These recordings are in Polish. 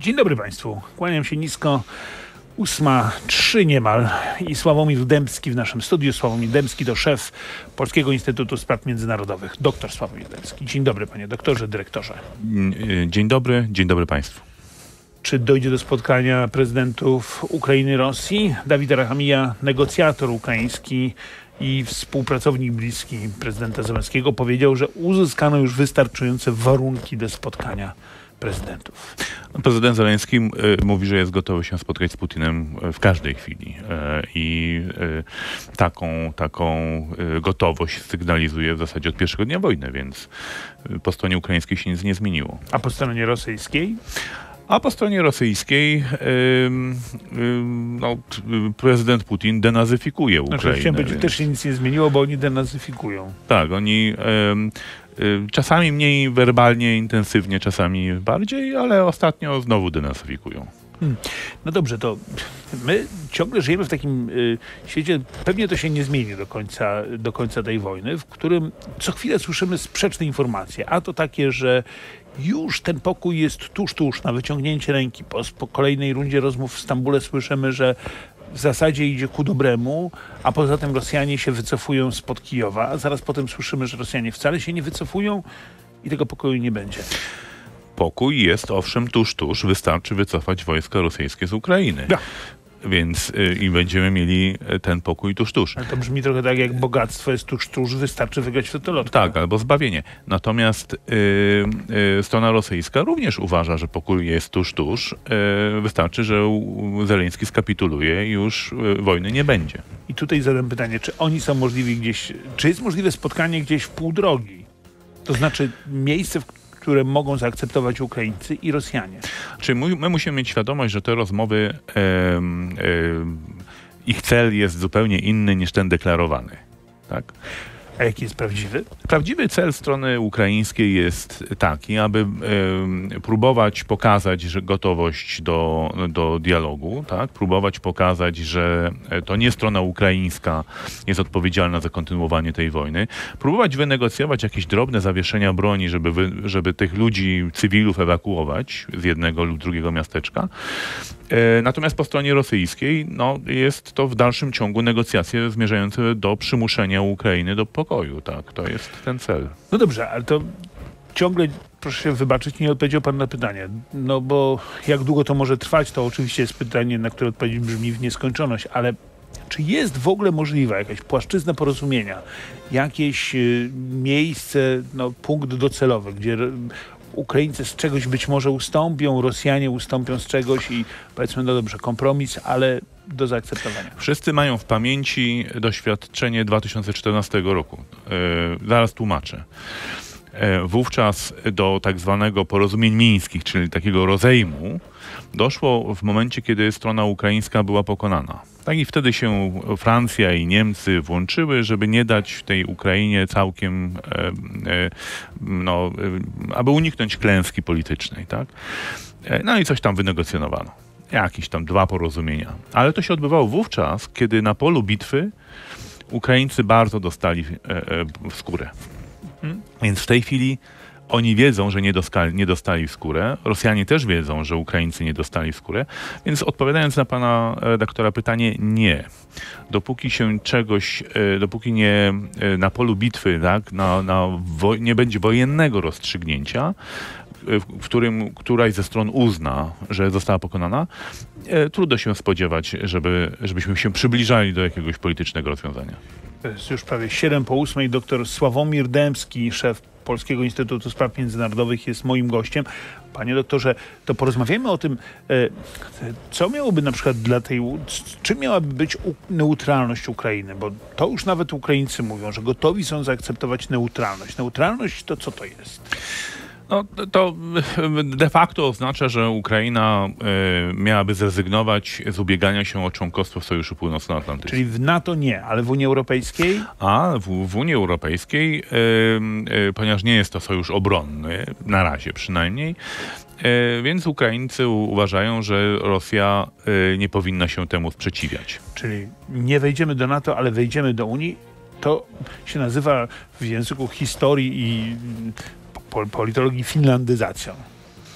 Dzień dobry Państwu. Kłaniam się nisko. 8:03 niemal i Sławomir Dębski w naszym studiu. Sławomir Dębski to szef Polskiego Instytutu Spraw Międzynarodowych. Doktor Sławomir Dębski. Dzień dobry panie doktorze, dyrektorze. Dzień dobry Państwu. Czy dojdzie do spotkania prezydentów Ukrainy i Rosji? Dawid Arachamija, negocjator ukraiński i współpracownik bliski prezydenta Zełenskiego, powiedział, że uzyskano już wystarczające warunki do spotkania prezydentów. Prezydent Zełenski mówi, że jest gotowy się spotkać z Putinem w każdej chwili i taką gotowość sygnalizuje w zasadzie od pierwszego dnia wojny, więc po stronie ukraińskiej się nic nie zmieniło. A po stronie rosyjskiej? A po stronie rosyjskiej prezydent Putin denazyfikuje Ukrainę. Chciałem powiedzieć, też się nic nie zmieniło, bo oni denazyfikują. Tak, oni czasami mniej werbalnie, intensywnie, czasami bardziej, ale ostatnio znowu denazyfikują. No dobrze, to my ciągle żyjemy w takim świecie, pewnie to się nie zmieni do końca tej wojny, w którym co chwilę słyszymy sprzeczne informacje, a to takie, że już ten pokój jest tuż na wyciągnięcie ręki. Po kolejnej rundzie rozmów w Stambule słyszymy, że w zasadzie idzie ku dobremu, a poza tym Rosjanie się wycofują spod Kijowa, a zaraz potem słyszymy, że Rosjanie wcale się nie wycofują i tego pokoju nie będzie. Pokój jest owszem tuż, wystarczy wycofać wojska rosyjskie z Ukrainy. Ja. Więc i będziemy mieli ten pokój tuż. Ale to brzmi trochę tak, jak bogactwo jest tuż, wystarczy wygrać w totolotkę. Tak, albo zbawienie. Natomiast strona rosyjska również uważa, że pokój jest tuż. Wystarczy, że Zełenski skapituluje i już wojny nie będzie. I tutaj zadam pytanie, czy oni są możliwi gdzieś, czy jest możliwe spotkanie gdzieś w pół drogi? To znaczy miejsce, które mogą zaakceptować Ukraińcy i Rosjanie. Czyli my musimy mieć świadomość, że te rozmowy, ich cel jest zupełnie inny niż ten deklarowany. Tak? A jaki jest prawdziwy? Prawdziwy cel strony ukraińskiej jest taki, aby próbować pokazać, że gotowość do dialogu, tak? Próbować pokazać, że to nie strona ukraińska jest odpowiedzialna za kontynuowanie tej wojny. Próbować wynegocjować jakieś drobne zawieszenia broni, żeby tych ludzi, cywilów ewakuować z jednego lub drugiego miasteczka. Natomiast po stronie rosyjskiej jest to w dalszym ciągu negocjacje zmierzające do przymuszenia Ukrainy do pokoju. Tak, to jest ten cel. No dobrze, ale to ciągle, proszę się wybaczyć, nie odpowiedział pan na pytanie. No bo jak długo to może trwać, to oczywiście jest pytanie, na które odpowiedź brzmi w nieskończoność, ale czy jest w ogóle możliwa jakaś płaszczyzna porozumienia, jakieś miejsce, punkt docelowy, gdzie Ukraińcy z czegoś być może ustąpią, Rosjanie ustąpią z czegoś i powiedzmy, no dobrze, kompromis, ale do zaakceptowania. Wszyscy mają w pamięci doświadczenie 2014 roku. Zaraz tłumaczę. Wówczas do tak zwanego porozumień mińskich, czyli takiego rozejmu, doszło w momencie, kiedy strona ukraińska była pokonana. Tak i wtedy się Francja i Niemcy włączyły, żeby nie dać tej Ukrainie całkiem, aby uniknąć klęski politycznej. Tak? No i coś tam wynegocjonowano. Jakieś tam 2 porozumienia. Ale to się odbywało wówczas, kiedy na polu bitwy Ukraińcy bardzo dostali w skórę. Więc w tej chwili oni wiedzą, że nie dostali w skórę. Rosjanie też wiedzą, że Ukraińcy nie dostali w skórę. Więc odpowiadając na pana redaktora pytanie, nie. Dopóki nie na polu bitwy, tak, nie będzie wojennego rozstrzygnięcia, w którym któraś ze stron uzna, że została pokonana, trudno się spodziewać, żebyśmy się przybliżali do jakiegoś politycznego rozwiązania. To jest już prawie 7:08. Doktor Sławomir Dębski, szef Polskiego Instytutu Spraw Międzynarodowych, jest moim gościem. Panie doktorze, to porozmawiajmy o tym, co miałoby na przykład czym miałaby być neutralność Ukrainy, bo to już nawet Ukraińcy mówią, że gotowi są zaakceptować neutralność. Neutralność to co to jest? No, to de facto oznacza, że Ukraina miałaby zrezygnować z ubiegania się o członkostwo w Sojuszu Północnoatlantyckim. Czyli w NATO nie, ale w Unii Europejskiej? A w Unii Europejskiej, ponieważ nie jest to sojusz obronny, na razie przynajmniej, więc Ukraińcy uważają, że Rosja nie powinna się temu sprzeciwiać. Czyli nie wejdziemy do NATO, ale wejdziemy do Unii? To się nazywa w języku historii i politologii finlandyzacją.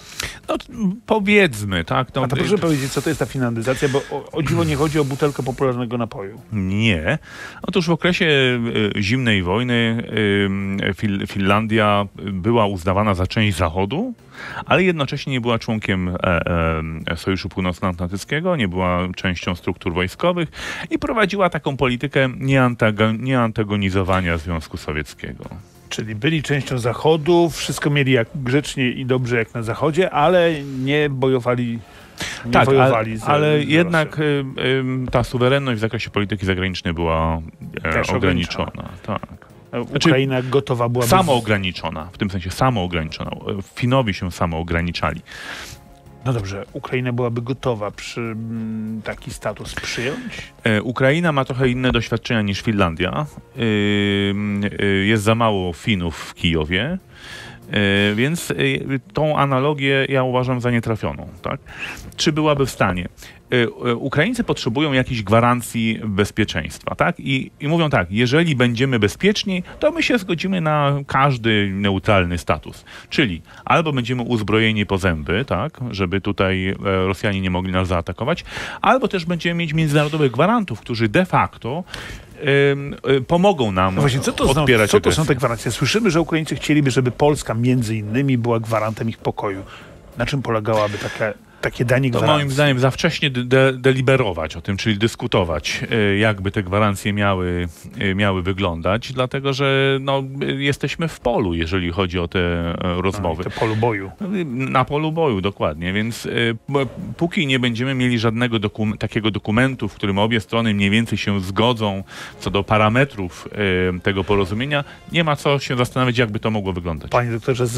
No, powiedzmy, tak? A to proszę powiedzieć, co to jest ta finlandyzacja, bo o dziwo nie chodzi o butelkę popularnego napoju. Nie. Otóż w okresie zimnej wojny Finlandia była uznawana za część Zachodu, ale jednocześnie nie była członkiem Sojuszu Północnoatlantyckiego, nie była częścią struktur wojskowych i prowadziła taką politykę nieantagonizowania Związku Sowieckiego. Czyli byli częścią Zachodu, wszystko mieli jak grzecznie i dobrze jak na Zachodzie, ale nie bojowali, nie wojowali ale z jednak ta suwerenność w zakresie polityki zagranicznej była ograniczona. Tak. Ukraina gotowa była... Samoograniczona, w tym sensie samoograniczona. Finowie się samoograniczali. No dobrze, Ukraina byłaby gotowa taki status przyjąć? Ukraina ma trochę inne doświadczenia niż Finlandia. Jest za mało Finów w Kijowie. Więc tą analogię ja uważam za nietrafioną. Tak? Czy byłaby w stanie? Ukraińcy potrzebują jakichś gwarancji bezpieczeństwa. Tak? I mówią tak, jeżeli będziemy bezpieczni, to my się zgodzimy na każdy neutralny status. Czyli albo będziemy uzbrojeni po zęby, tak? Żeby tutaj Rosjanie nie mogli nas zaatakować, albo też będziemy mieć międzynarodowych gwarantów, którzy de facto pomogą nam właśnie, odpierać co to są te gwarancje? Słyszymy, że Ukraińcy chcieliby, żeby Polska między innymi była gwarantem ich pokoju. Na czym polegałaby takie danie to gwarancji? moim zdaniem za wcześnie deliberować o tym, czyli dyskutować, jakby te gwarancje miały wyglądać, dlatego że no, jesteśmy w polu, jeżeli chodzi o te rozmowy. To polu boju. Na polu boju, dokładnie. Więc póki nie będziemy mieli żadnego takiego dokumentu, w którym obie strony mniej więcej się zgodzą co do parametrów tego porozumienia, nie ma co się zastanawiać, jakby to mogło wyglądać. Panie doktorze,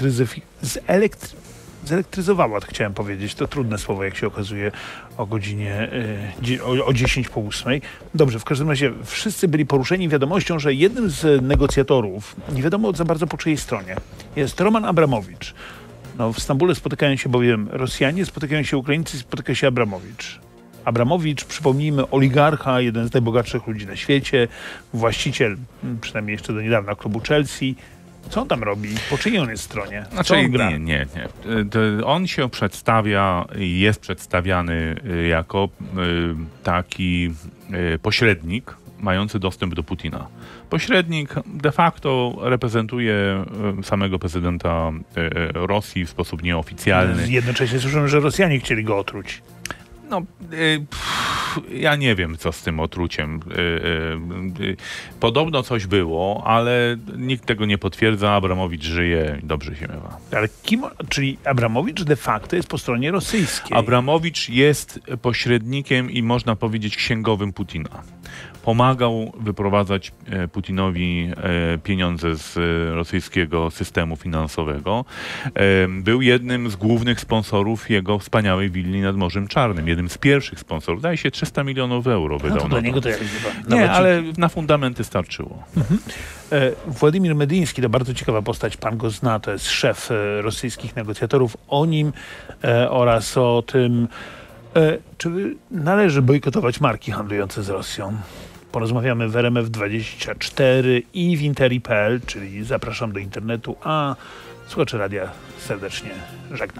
zelektryzowała, to chciałem powiedzieć. To trudne słowo, jak się okazuje, o godzinie o 10:08. Dobrze, w każdym razie wszyscy byli poruszeni wiadomością, że jednym z negocjatorów, nie wiadomo za bardzo po czyjej stronie, jest Roman Abramowicz. No, w Stambule spotykają się bowiem Rosjanie, spotykają się Ukraińcy, spotyka się Abramowicz. Abramowicz, przypomnijmy, oligarcha, jeden z najbogatszych ludzi na świecie, właściciel, przynajmniej jeszcze do niedawna, klubu Chelsea. Co on tam robi? Po czyjej on jest stronie? Znaczy, nie. On się przedstawia i jest przedstawiany jako taki pośrednik mający dostęp do Putina. Pośrednik de facto reprezentuje samego prezydenta Rosji w sposób nieoficjalny. Jednocześnie słyszymy, że Rosjanie chcieli go otruć. No, ja nie wiem, co z tym otruciem. Podobno coś było, ale nikt tego nie potwierdza. Abramowicz żyje i dobrze się miewa. Ale czyli Abramowicz de facto jest po stronie rosyjskiej. Abramowicz jest pośrednikiem i można powiedzieć księgowym Putina. Pomagał wyprowadzać Putinowi pieniądze z rosyjskiego systemu finansowego. Był jednym z głównych sponsorów jego wspaniałej willi nad Morzem Czarnym. Jednym z pierwszych sponsorów. Daje się 300 milionów euro wydał. No to dla niego to jak chyba. Nie, ale na fundamenty starczyło. Władimir Medyński to bardzo ciekawa postać. Pan go zna, to jest szef rosyjskich negocjatorów. O nim oraz o tym, czy należy bojkotować marki handlujące z Rosją. Porozmawiamy w RMF24 i w interi.pl, czyli zapraszam do internetu, a słuchacze radia serdecznie żegnam.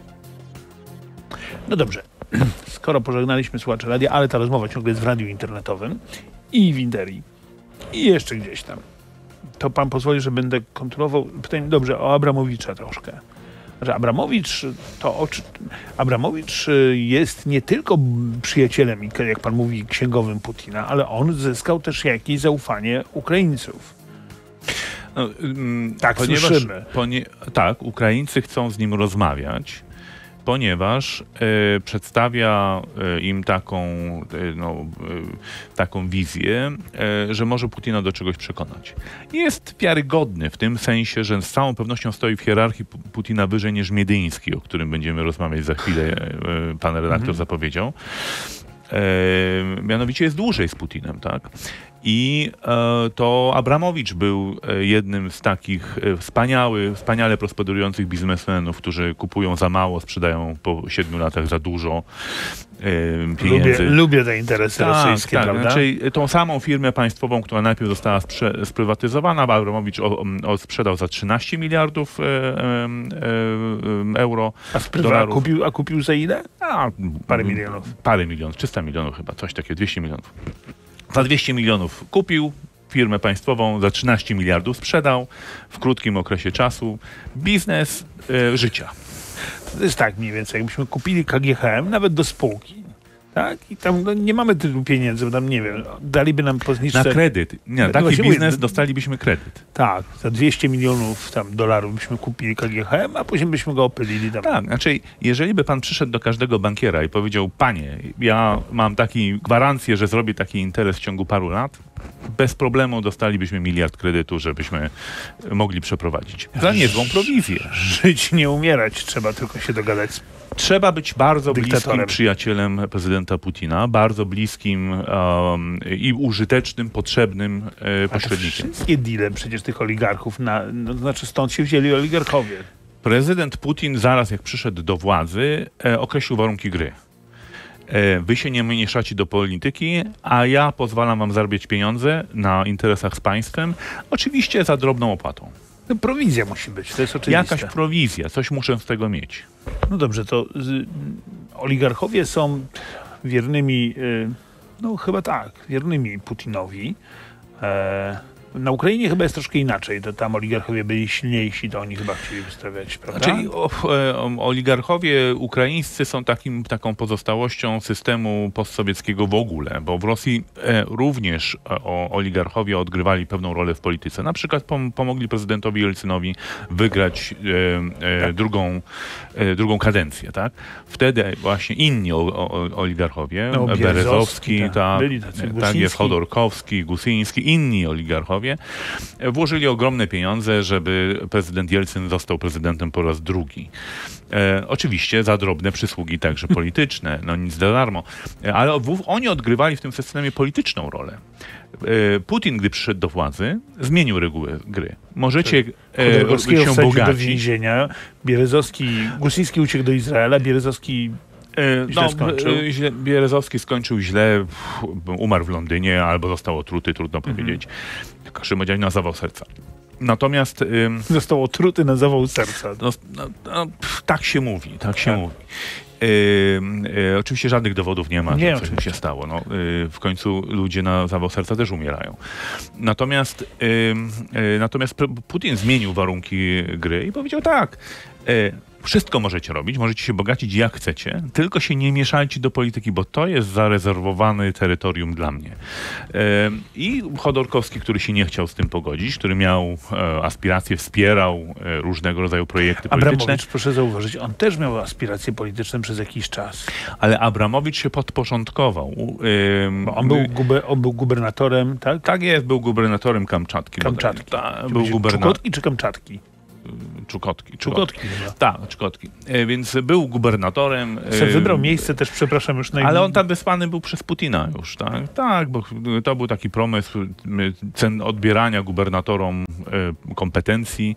No dobrze, skoro pożegnaliśmy słuchacze radia, ale ta rozmowa ciągle jest w radiu internetowym i w interi i jeszcze gdzieś tam, to pan pozwoli, że będę kontynuował pytanie, dobrze, o Abramowicza troszkę. Że Abramowicz jest nie tylko przyjacielem, jak pan mówi, księgowym Putina, ale on zyskał też jakieś zaufanie Ukraińców. No, tak, słyszymy. Tak, Ukraińcy chcą z nim rozmawiać, ponieważ przedstawia im taką wizję, że może Putina do czegoś przekonać. Jest wiarygodny w tym sensie, że z całą pewnością stoi w hierarchii Putina wyżej niż Miedyński, o którym będziemy rozmawiać za chwilę, pan redaktor zapowiedział. Mianowicie jest dłużej z Putinem, tak? I to Abramowicz był jednym z takich wspaniale prosperujących biznesmenów, którzy kupują za mało, sprzedają po 7 latach za dużo pieniędzy. Lubię te interesy rosyjskie, tak. prawda? Znaczy, tą samą firmę państwową, która najpierw została sprywatyzowana, Abramowicz sprzedał za 13 miliardów euro. A kupił za ile? Parę milionów. Parę milionów, 300 milionów chyba, coś takiego, 200 milionów. Za 200 milionów kupił firmę państwową, za 13 miliardów sprzedał w krótkim okresie czasu. Biznes życia. To jest tak mniej więcej, jakbyśmy kupili KGHM nawet do spółki, tak? I tam nie mamy tylu pieniędzy, bo tam nie wiem, daliby nam po zniżce... Na kredyt. Nie, taki biznes dostalibyśmy kredyt. Tak, za 200 milionów dolarów byśmy kupili KGHM, a później byśmy go opylili tam. Tak, znaczy, jeżeli by pan przyszedł do każdego bankiera i powiedział, panie, ja mam taką gwarancję, że zrobię taki interes w ciągu paru lat, bez problemu dostalibyśmy miliard kredytu, żebyśmy mogli przeprowadzić. Za niezłą prowizję. Żyć, nie umierać, trzeba tylko się dogadać z... Trzeba być bardzo dyktatorem. bliskim przyjacielem prezydenta Putina, bardzo bliskim i użytecznym, potrzebnym pośrednikiem. Wszystkie deale przecież tych oligarchów, znaczy stąd się wzięli oligarchowie. Prezydent Putin zaraz jak przyszedł do władzy określił warunki gry. Wy się nie mieszacie do polityki, a ja pozwalam wam zarabiać pieniądze na interesach z państwem, oczywiście za drobną opłatą. No, prowizja musi być, to jest oczywiste. Jakaś prowizja, coś muszę z tego mieć. No dobrze, to oligarchowie są wiernymi, no chyba tak, wiernymi Putinowi. Na Ukrainie chyba jest troszkę inaczej, to tam oligarchowie byli silniejsi, to oni chyba chcieli wystawiać, prawda? Czyli oligarchowie ukraińscy są taką pozostałością systemu postsowieckiego w ogóle, bo w Rosji również oligarchowie odgrywali pewną rolę w polityce. Na przykład pomogli prezydentowi Jelcynowi wygrać drugą kadencję, tak? Wtedy właśnie inni oligarchowie, Berezowski, tak jest, Chodorkowski, Gusyński, inni oligarchowie, włożyli ogromne pieniądze, żeby prezydent Jelcyn został prezydentem po raz drugi. Oczywiście za drobne przysługi także polityczne, no nic za darmo. Ale oni odgrywali w tym systemie polityczną rolę. Putin, gdy przyszedł do władzy, zmienił reguły gry. Możecie się bogacić. Do więzienia, Gusyński uciekł do Izraela, Bierezowski Bierezowski skończył źle, umarł w Londynie albo został otruty, trudno powiedzieć. Szymodzian na zawał serca. Natomiast... Został otruty na zawał serca. Tak się mówi, mówi. Oczywiście żadnych dowodów nie ma, że coś się stało. W końcu ludzie na zawał serca też umierają. Natomiast Putin zmienił warunki gry i powiedział tak, wszystko możecie robić, możecie się bogacić jak chcecie, tylko się nie mieszajcie do polityki, bo to jest zarezerwowane terytorium dla mnie. I Chodorkowski, który się nie chciał z tym pogodzić, który miał aspiracje, wspierał różnego rodzaju projekty polityczne. Abramowicz, proszę zauważyć, on też miał aspiracje polityczne przez jakiś czas. Ale Abramowicz się podporządkował. On był gubernatorem, tak? Tak jest, był gubernatorem Kamczatki. Był Czukotki czy Kamczatki? Czukotki. Tak, Czukotki. Więc był gubernatorem. Wybrał miejsce też, przepraszam już. Ale on tam wysłany był przez Putina już, tak? Tak, bo to był taki pomysł odbierania gubernatorom kompetencji,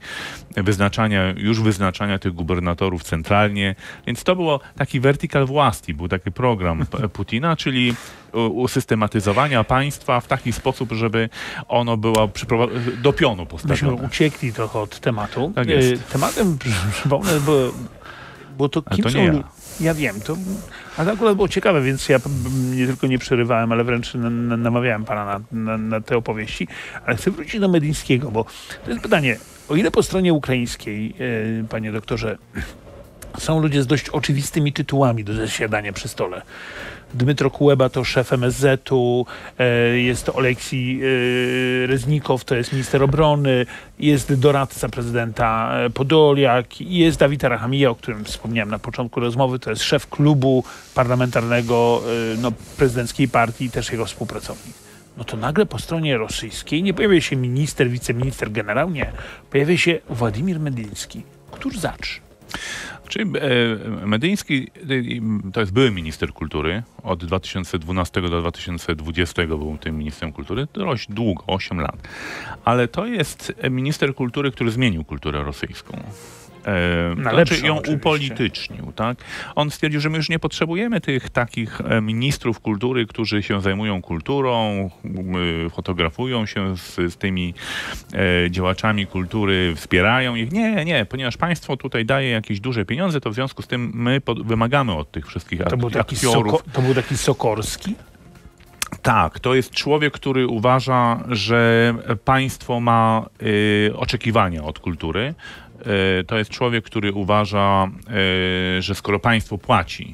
wyznaczania tych gubernatorów centralnie. Więc to było taki vertical własności, był taki program Putina, czyli usystematyzowania państwa w taki sposób, żeby ono było do pionu postawione. Myśmy uciekli trochę od tematu. Tak jest. Tematem, przypomnę, bo to kim to są... nie ja wiem, ale to akurat było ciekawe, więc ja nie tylko nie przerywałem, ale wręcz namawiałem pana na te opowieści. Ale chcę wrócić do Medyńskiego, bo to jest pytanie, o ile po stronie ukraińskiej, panie doktorze, są ludzie z dość oczywistymi tytułami do zasiadania przy stole. Dmytro Kuleba to szef MSZ-u, jest to Oleksij Reznikow, to jest minister obrony, jest doradca prezydenta Podoliak, jest Dawid Arachamija, o którym wspomniałem na początku rozmowy, to jest szef klubu parlamentarnego prezydenckiej partii, też jego współpracownik. No to nagle po stronie rosyjskiej nie pojawia się minister, wiceminister, generał, nie. Pojawia się Władimir Medyński. Któż zacz? Czyli Medyński to jest były minister kultury. Od 2012 do 2020 był tym ministrem kultury. Dość długo, 8 lat. Ale to jest minister kultury, który zmienił kulturę rosyjską. Znaczy ją upolitycznił, tak? On stwierdził, że my już nie potrzebujemy tych takich ministrów kultury, którzy się zajmują kulturą, fotografują się z tymi działaczami kultury, wspierają ich. Nie, ponieważ państwo tutaj daje jakieś duże pieniądze, to w związku z tym my wymagamy od tych wszystkich aktorów. To był taki Sokorski? Tak, to jest człowiek, który uważa, że państwo ma oczekiwania od kultury. To jest człowiek, który uważa, że skoro państwo płaci,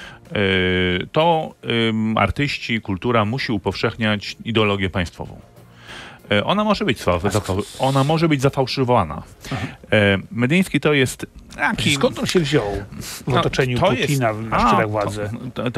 to artyści, kultura musi upowszechniać ideologię państwową. Ona może być zafałszowana. Medyński to jest... Skąd on się wziął w otoczeniu Putina na szczytach władzy?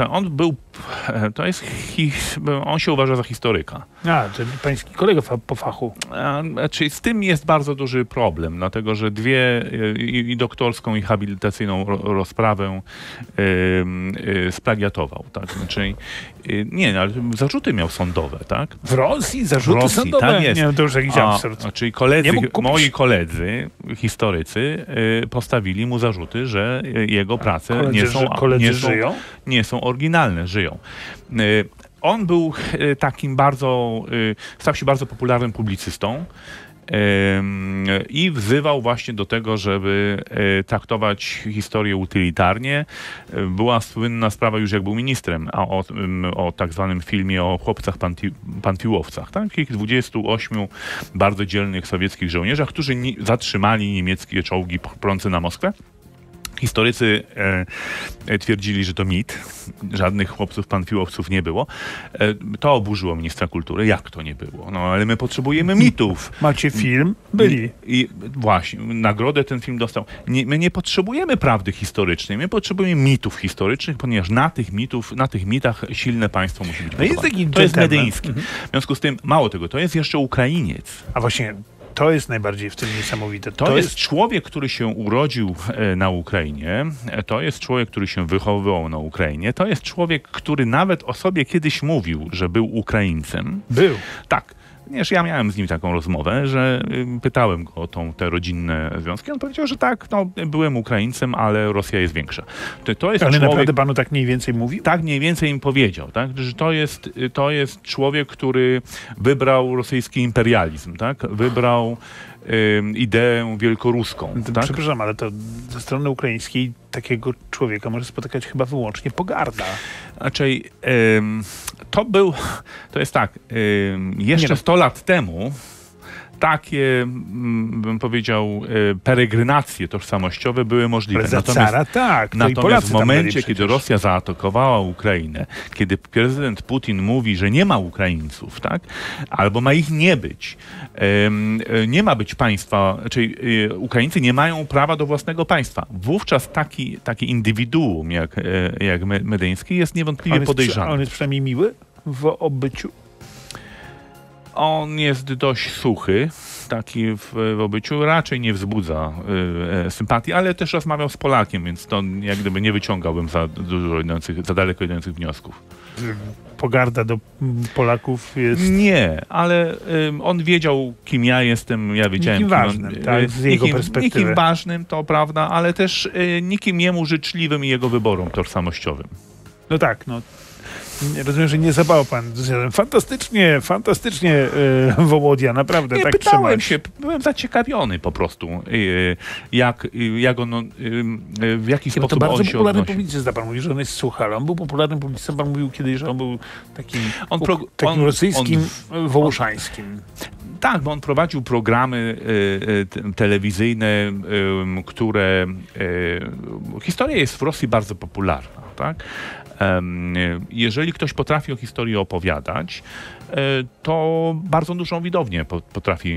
On się uważa za historyka. Czyli pański kolega po fachu. Czyli z tym jest bardzo duży problem, dlatego że i doktorską, i habilitacyjną rozprawę splagiatował. Tak? Znaczy, ale zarzuty miał sądowe. Tak? W Rosji? Zarzuty sądowe? Tak jest. Nie wiem, to już jakiś absurd. Czyli moi koledzy, historycy, postawili mu zarzuty, że jego prace nie są oryginalne, żyją. On był takim stał się bardzo popularnym publicystą i wzywał właśnie do tego, żeby traktować historię utylitarnie. Była słynna sprawa już jak był ministrem, o tak zwanym filmie o chłopcach panfiłowcach, takich 28 bardzo dzielnych sowieckich żołnierzach, którzy zatrzymali niemieckie czołgi prące na Moskwę. Historycy twierdzili, że to mit. Żadnych chłopców panfiłowców nie było. To oburzyło ministra kultury. Jak to nie było? Ale my potrzebujemy mitów. Macie film? Byli. I właśnie, nagrodę ten film dostał. My nie potrzebujemy prawdy historycznej. My potrzebujemy mitów historycznych, ponieważ na tych mitach silne państwo musi być budowane. To jest Medyński. W związku z tym, mało tego, to jest jeszcze Ukrainiec. A właśnie... To jest najbardziej w tym niesamowite. To jest człowiek, który się urodził na Ukrainie. To jest człowiek, który się wychowywał na Ukrainie. To jest człowiek, który nawet o sobie kiedyś mówił, że był Ukraińcem. Był. Tak. Ponieważ ja miałem z nim taką rozmowę, że pytałem go o te rodzinne związki. On powiedział, że tak, byłem Ukraińcem, ale Rosja jest większa. Ale naprawdę panu tak mniej więcej mówił? Tak mniej więcej im powiedział, tak? Że to jest człowiek, który wybrał rosyjski imperializm, tak? Wybrał ideę wielkoruską. Tak? Przepraszam, ale to ze strony ukraińskiej takiego człowieka może spotykać chyba wyłącznie pogarda. Raczej to jest tak, jeszcze 100 lat temu takie, bym powiedział, peregrinacje tożsamościowe były możliwe. Natomiast w momencie, kiedy Rosja zaatakowała Ukrainę, kiedy prezydent Putin mówi, że nie ma Ukraińców, tak? Albo ma ich nie być, nie ma być państwa, czyli Ukraińcy nie mają prawa do własnego państwa. Wówczas taki indywiduum jak Medyński jest niewątpliwie podejrzany. On jest przynajmniej miły w obyciu? On jest dość suchy, taki w obyciu, raczej nie wzbudza sympatii, ale też rozmawiał z Polakiem, więc to jak gdyby nie wyciągałbym za daleko idących wniosków. Pogarda do Polaków jest... Nie, ale on wiedział, kim ja jestem, ja wiedziałem, nikim ważnym, tak, z jego perspektywy. Nikim ważnym, to prawda, ale też nikim jemu życzliwym i jego wyborom tożsamościowym. No tak, rozumiem, że nie zabawał pan. Fantastycznie, Wołodia, naprawdę. Nie, tak pytałem się, byłem zaciekawiony po prostu, jak on, w jaki sposób to bardzo on się popularny odnosi. publicysta, pan mówi, że on jest suchy, ale on był popularnym publicystą, pan mówił kiedyś, że on był takim rosyjskim, wołoszańskim. Tak, bo on prowadził programy telewizyjne, które... Historia jest w Rosji bardzo popularna, tak? Jeżeli ktoś potrafi o historii opowiadać, to bardzo dużą widownię potrafi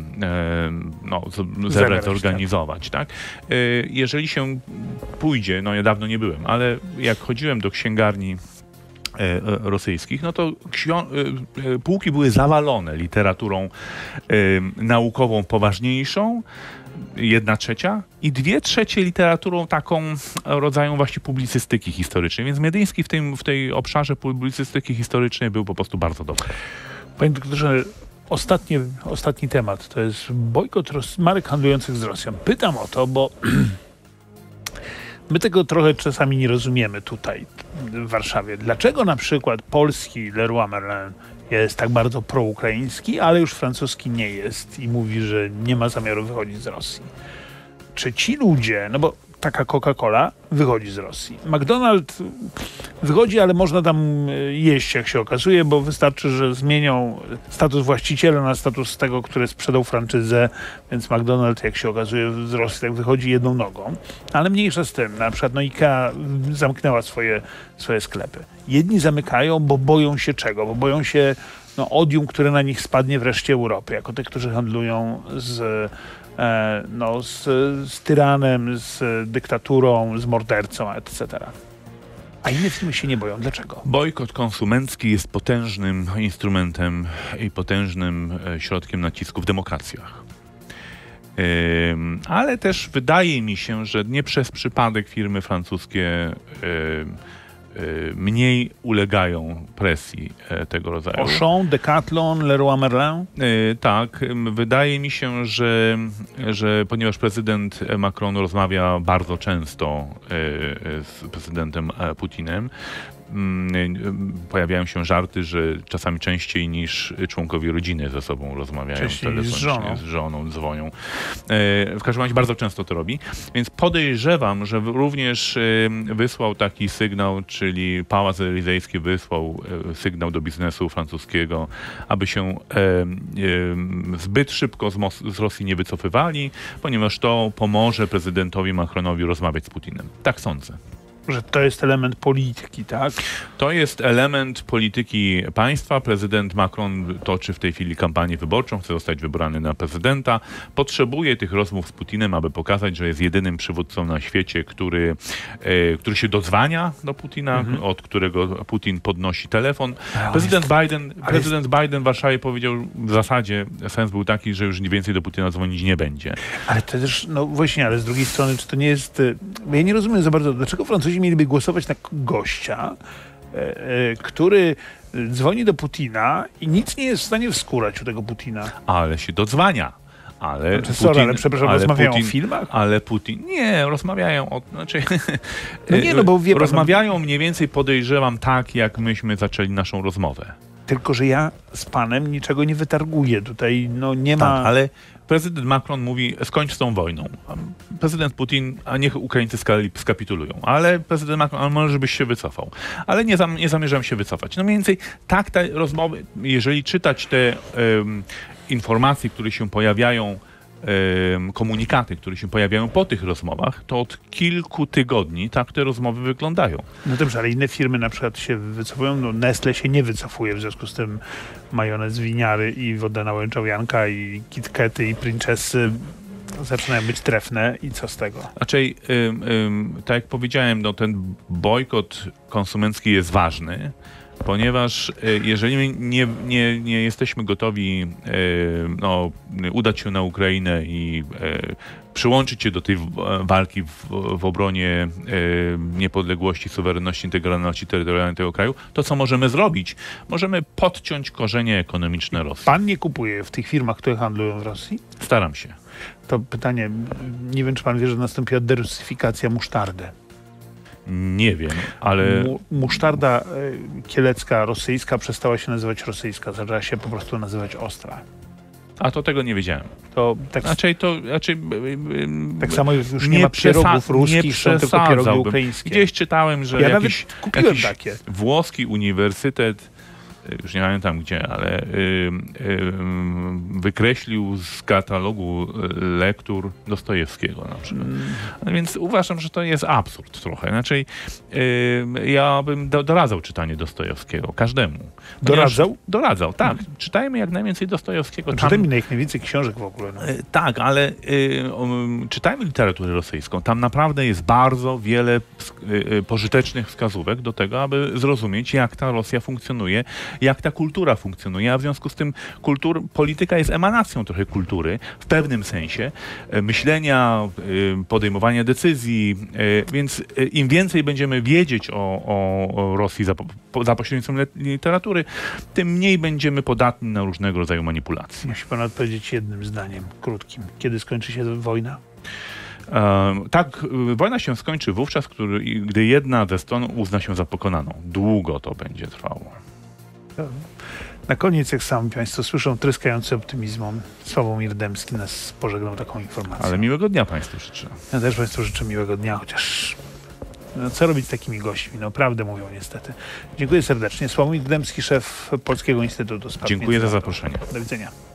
zebrać, zorganizować. Tak? Jeżeli się pójdzie, ja dawno nie byłem, ale jak chodziłem do księgarni rosyjskich, no to półki były zawalone literaturą naukową poważniejszą, 1/3 i 2/3 literaturą taką rodzaju właśnie publicystyki historycznej. Więc Miedyński w tej obszarze publicystyki historycznej był po prostu bardzo dobry. Panie doktorze, ostatni temat to jest bojkot marek handlujących z Rosją. Pytam o to, bo my tego trochę czasami nie rozumiemy tutaj w Warszawie. Dlaczego na przykład polski Leroy Merlin jest tak bardzo proukraiński, ale już francuski nie jest i mówi, że nie ma zamiaru wychodzić z Rosji? Czy ci ludzie, no bo taka Coca-Cola wychodzi z Rosji. McDonald's wychodzi, ale można tam jeść, jak się okazuje, bo wystarczy, że zmienią status właściciela na status tego, który sprzedał franczyzę, więc McDonald's, jak się okazuje, z Rosji tak wychodzi jedną nogą. Ale mniejsza z tym. Na przykład IKEA zamknęła swoje sklepy. Jedni zamykają, bo boją się czego? Bo boją się odium, które na nich spadnie wreszcie Europy, jako te, którzy handlują z tyranem, z dyktaturą, z mordercą, etc. A inne firmy się nie boją. Dlaczego? Bojkot konsumencki jest potężnym instrumentem i potężnym środkiem nacisku w demokracjach. Ale też wydaje mi się, że nie przez przypadek firmy francuskie mniej ulegają presji tego rodzaju. Auchan, Decathlon, Leroy Merlin? Tak. Wydaje mi się, że ponieważ prezydent Macron rozmawia bardzo często z prezydentem Putinem, pojawiają się żarty, że czasami częściej niż członkowie rodziny ze sobą rozmawiają telefonicznie, z żoną dzwonią. W każdym razie bardzo często to robi. Więc podejrzewam, że również wysłał taki sygnał, czyli Pałac Elizejski wysłał sygnał do biznesu francuskiego, aby się zbyt szybko z Rosji nie wycofywali, ponieważ to pomoże prezydentowi Macronowi rozmawiać z Putinem. Tak sądzę. Że to jest element polityki, tak? To jest element polityki państwa. Prezydent Macron toczy w tej chwili kampanię wyborczą, chce zostać wybrany na prezydenta. Potrzebuje tych rozmów z Putinem, aby pokazać, że jest jedynym przywódcą na świecie, który się dodzwania do Putina, od którego Putin podnosi telefon. Prezydent Biden w Warszawie powiedział, w zasadzie sens był taki, że już więcej do Putina dzwonić nie będzie. Ale to też, no właśnie, ale z drugiej strony, czy to nie jest... Ja nie rozumiem za bardzo, dlaczego Francuzi mieliby głosować na gościa, który dzwoni do Putina i nic nie jest w stanie wskórać u tego Putina. Ale się dodzwania. Ale rozmawiają o filmach? Ale Putin... Nie, rozmawiają o... Znaczy, bo wie pan, rozmawiają mniej więcej, podejrzewam, tak, jak myśmy zaczęli naszą rozmowę. Tylko że ja z panem niczego nie wytarguję. Tutaj nie ma... Tak, ale prezydent Macron mówi, skończ z tą wojną. Prezydent Putin, a niech Ukraińcy skapitulują. Ale prezydent Macron, a może byś się wycofał. Ale nie zamierzam się wycofać. No mniej więcej tak te rozmowy, jeżeli czytać te informacje, które się pojawiają, komunikaty, które się pojawiają po tych rozmowach, to od kilku tygodni tak te rozmowy wyglądają. No dobrze, ale inne firmy na przykład się wycofują, Nestle się nie wycofuje, w związku z tym majonez winiary i woda na łęczowianka i KitKaty i Princessy zaczynają być trefne i co z tego? Raczej, tak jak powiedziałem, ten bojkot konsumencki jest ważny, ponieważ jeżeli nie jesteśmy gotowi udać się na Ukrainę i przyłączyć się do tej walki w obronie niepodległości, suwerenności, integralności terytorialnej tego kraju, to co możemy zrobić? Możemy podciąć korzenie ekonomiczne Rosji. Pan nie kupuje w tych firmach, które handlują w Rosji? Staram się. To pytanie, nie wiem, czy pan wie, że nastąpiła derusyfikacja musztardy. Nie wiem, ale... Musztarda kielecka rosyjska przestała się nazywać rosyjska, zaczęła się po prostu nazywać ostra. A to tego nie wiedziałem. To tak, tak samo już nie ma pierogów ruskich, są tylko pierogi ukraińskie. Gdzieś czytałem, że ja nawet kupiłem takie. Włoski uniwersytet już nie pamiętam gdzie, ale wykreślił z katalogu lektur Dostojewskiego na przykład. Więc uważam, że to jest absurd trochę. Inaczej ja bym doradzał czytanie Dostojewskiego każdemu. Doradzał? Doradzał, tak. Czytajmy jak najwięcej Dostojewskiego. Czytajmy jak najwięcej książek w ogóle. No. Tak, ale czytajmy literaturę rosyjską. Tam naprawdę jest bardzo wiele pożytecznych wskazówek do tego, aby zrozumieć, jak ta Rosja funkcjonuje, jak ta kultura funkcjonuje, a w związku z tym polityka jest emanacją trochę kultury, w pewnym sensie, myślenia, podejmowania decyzji, więc im więcej będziemy wiedzieć o Rosji za pośrednictwem literatury, tym mniej będziemy podatni na różnego rodzaju manipulacje. Musi pan odpowiedzieć jednym zdaniem, krótkim. Kiedy skończy się wojna? Tak, wojna się skończy wówczas, gdy jedna ze stron uzna się za pokonaną. Długo to będzie trwało. Na koniec, jak sami państwo słyszą, tryskający optymizmem, Sławomir Dębski nas pożegnał taką informacją. Ale miłego dnia państwu życzę. Ja też państwu życzę miłego dnia, chociaż no, co robić z takimi gośćmi? No prawdę mówią niestety. Dziękuję serdecznie. Sławomir Dębski, szef Polskiego Instytutu Spraw Dziękuję za zaproszenie. Do widzenia.